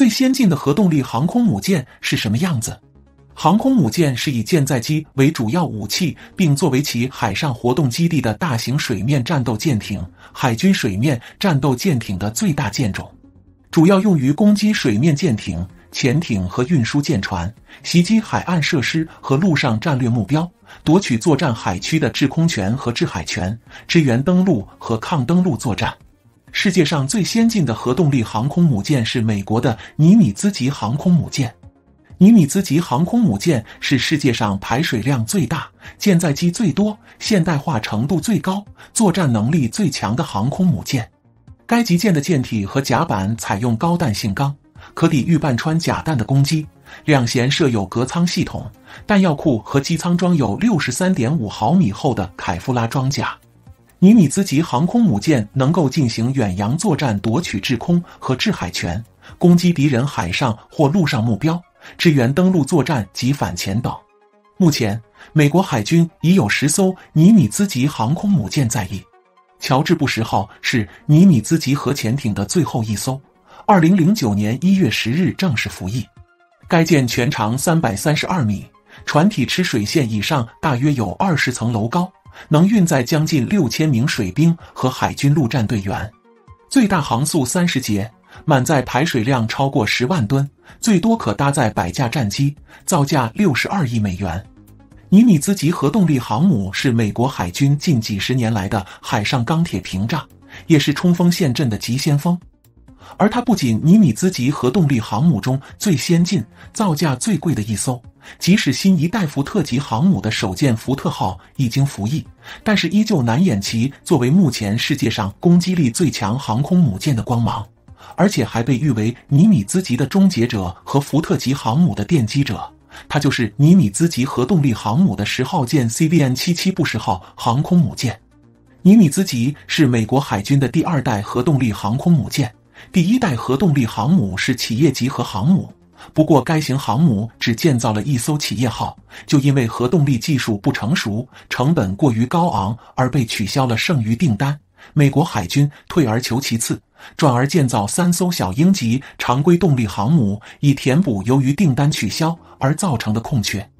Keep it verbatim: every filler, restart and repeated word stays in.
最先进的核动力航空母舰是什么样子？航空母舰是以舰载机为主要武器，并作为其海上活动基地的大型水面战斗舰艇、海军水面战斗舰艇的最大舰种，主要用于攻击水面舰艇、潜艇和运输舰船，袭击海岸设施和陆上战略目标，夺取作战海区的制空权和制海权，支援登陆和抗登陆作战。世界上最先进的核动力航空母舰是美国的尼米兹级航空母舰。尼米兹级航空母舰是世界上排水量最大、舰载机最多、现代化程度最高、作战能力最强的航空母舰。该级舰的舰体和甲板采用高弹性钢，可抵御半穿甲弹的攻击。两舷设有隔舱系统，弹药库和机舱装有 六十三点五毫米厚的凯夫拉装甲。尼米兹级航空母舰能够进行远洋作战，夺取制空和制海权，攻击敌人海上或陆上目标，支援登陆作战及反潜等。目前，美国海军已有十艘尼米兹级航空母舰在役。乔治布什号是尼米兹级核潜艇的最后一艘，二零零九年一月十日正式服役。该舰全长三百三十二米，船体持水线以上大约有二十层楼高，能运载将近六千名水兵和海军陆战队员，最大航速三十节，满载排水量超过十万吨，最多可搭载百架战机，造价六十二亿美元。尼米兹级核动力航母是美国海军近几十年来的海上钢铁屏障，也是冲锋陷阵的急先锋。而它不仅尼米兹级核动力航母中最先进、造价最贵的一艘，即使新一代福特级航母的首舰福特号已经服役，但是依旧难掩其作为目前世界上攻击力最强航空母舰的光芒，而且还被誉为尼米兹级的终结者和福特级航母的奠基者。它就是尼米兹级核动力航母的十号舰 C V N 七七布什号航空母舰。尼米兹级是美国海军的第二代核动力航空母舰，第一代核动力航母是企业级核航母，不过该型航母只建造了一艘企业号，就因为核动力技术不成熟、成本过于高昂而被取消了剩余订单。美国海军退而求其次，转而建造三艘小鹰级常规动力航母，以填补由于订单取消而造成的空缺。